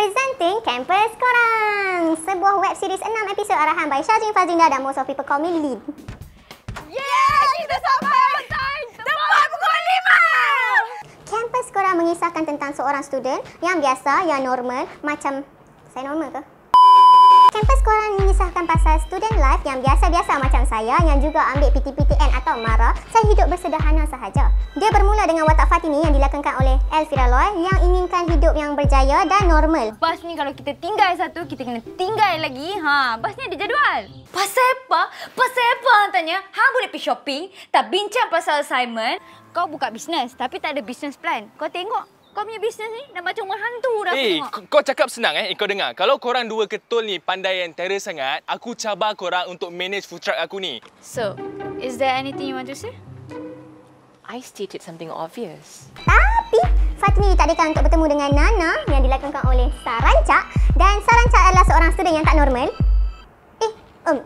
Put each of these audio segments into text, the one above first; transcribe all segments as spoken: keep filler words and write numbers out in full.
Presenting Campus Korang, sebuah web series enam episod arahan by Syazrin Fazinda dan most of people call me Lin. Yeah! Kita sampai on time! Tepat pukul lima! Campus Korang mengisahkan tentang seorang student yang biasa, yang normal, macam... Saya normal ke? Campus Korang mengisahkan pasal student life yang biasa-biasa macam saya yang juga ambil P T P T N atau MARA. Saya hidup bersederhana sahaja. Dia bermula dengan watak Fatini yang dilakonkan oleh Elvira Loy yang inginkan hidup yang berjaya dan normal. Bas ni kalau kita tinggal satu, kita kena tinggal lagi. Ha, bas ni ada jadual. Pasal apa? Pasal apa hang tanya? Hang boleh pergi shopping, tak bincang pasal assignment. Kau buka bisnes tapi tak ada business plan. Kau tengok kau punya bisnes ni dah macam orang hantu dah. Eh, kau cakap senang eh. eh. Kau dengar. Kalau korang dua ketul ni pandai yang terror sangat, aku cabar korang untuk manage food truck aku ni. So, is there anything you want to say? I stated something obvious. Tapi Fatini ditakdirkan untuk bertemu dengan Nana yang dilakonkan oleh Saranca, dan Saranca adalah seorang student yang tak normal. Eh, um,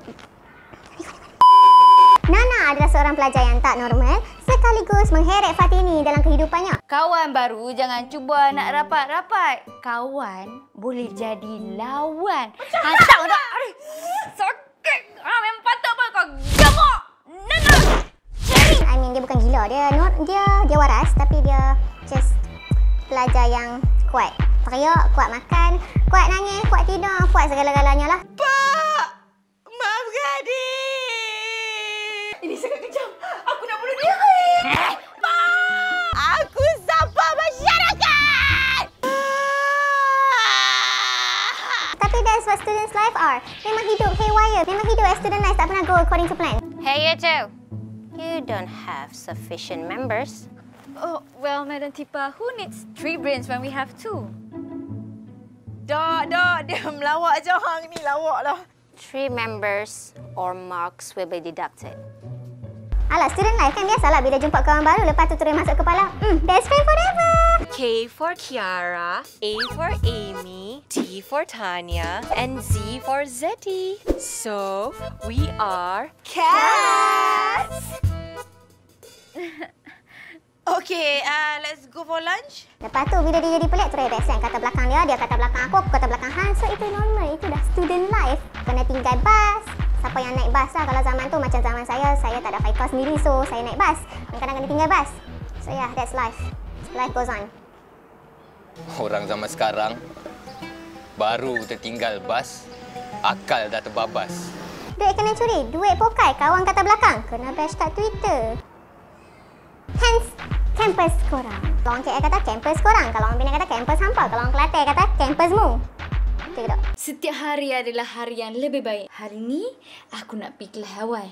Nana adalah seorang pelajar yang tak normal sekaligus mengheret Fatini dalam kehidupannya. Kawan baru jangan cuba nak rapat-rapat. Kawan boleh jadi lawan. Hantar untuk... Aduh, sakit. Ah, memang patut pun kau gemuk. Nana. Cherry. I mean, dia bukan gila. Dia dia dia waras tapi dia just pelajar yang kuat. Teriak, kuat makan, kuat nangis, kuat tidur, kuat segala-galanya lah. Pak! Maafkan adik! Ini sangat kejam. Aku nak bunuh diri. Pak! Aku sampah masyarakat! Tapi that's what students' life are. Memang hidup haywire. Memang hidup as student life tak pernah go according to plan. Hey, you two. You don't have sufficient members. Oh, well, Madam Tipa, who needs three brains when we have two? Dak, dak. Dia melawak je hang ni. Lawak lah. Three members or marks will be deducted. Alah, student life kan biasalah bila jumpa kawan baru lepas tu terus masuk kepala. Hmm, best friend forever. K for Kiara, A for Amy, T for Tanya, and Z for Zeti. So, we are cats! Okay, uh, let's go for lunch. Lepas tu bila dia jadi pelik terus best friend kata belakang dia, dia kata belakang aku, aku kata belakang Han. So itu normal, itu dah student life. Kena tinggal bas. Siapa yang naik bas lah kalau zaman tu, macam zaman saya, saya tak ada Faikal sendiri so saya naik bas. Kadang-kadang kena tinggal bas. So yeah, that's life. Life goes on. Orang zaman sekarang baru tertinggal bas, akal dah terbabas. Duit kena curi, duit pokai, kawan kata belakang. Kena hashtag Twitter. Hence, campus korang. Kalau orang K L kata campus korang. Kalau orang Penang kata campus hampa. Kalau orang Kelantan kata campusmu. Betul tak? Setiap hari adalah hari yang lebih baik. Hari ni, aku nak pergi ke Hawaii.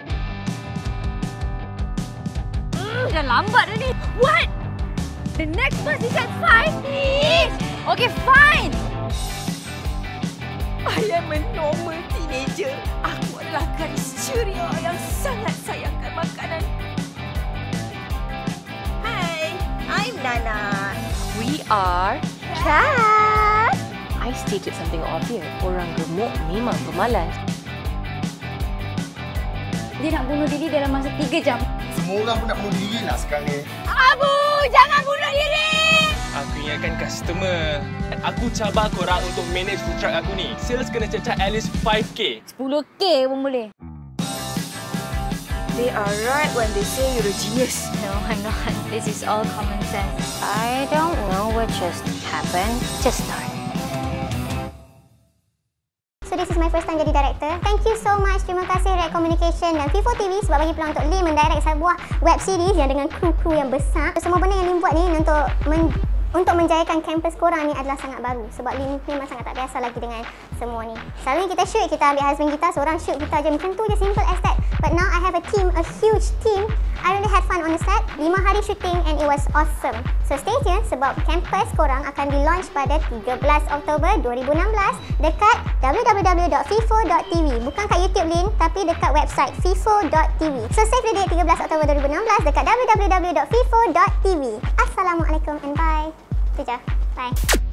Hmm, dah lambat dah ni. What? The next bus is at five, please. Okay, fine. I am a normal teenager. Aku adalah gadis ceria yang sangat sayangkan makanan. Hi, I'm Nana. We are cats. I stated something obvious. Orang gemuk memang pemalas. Dia nak bunuh diri dalam masa tiga jam. Semua orang pun nak bunuh diri lah sekarang ni. Abu, jangan bunuh diri! Aku ingatkan customer. Aku cabar korang untuk manage food truck aku ni. Sales kena cecah at least five K. sepuluh K pun boleh. They are right when they say you're a genius. No, I'm not. This is all common sense. I don't know what just happened. Just start. So this is my first time jadi director. Thank you so much. Terima kasih Red Communication dan Vivo T V sebab bagi peluang untuk Lee mendirect sebuah web series yang dengan kru-kru yang besar. Semua benda yang Lee buat ni untuk men untuk menjayakan kampus korang ni adalah sangat baru. Sebab Lee memang sangat tak biasa lagi dengan semua ni. Selalunya kita shoot, kita ambil husband kita, seorang shoot kita je. Macam tu je, simple as that. But now I have a team, a huge team. I really had fun on the set. lima hari shooting and it was awesome. So stay tuned sebab kampus korang akan di-launch pada tiga belas Oktober dua ribu enam belas dekat w w w dot vivo dot t v. Bukan kat YouTube Lin, tapi dekat website vivo dot t v. So save the date tiga belas Oktober dua ribu enam belas dekat w w w dot vivo dot t v. Assalamualaikum and bye. Itu je. Bye.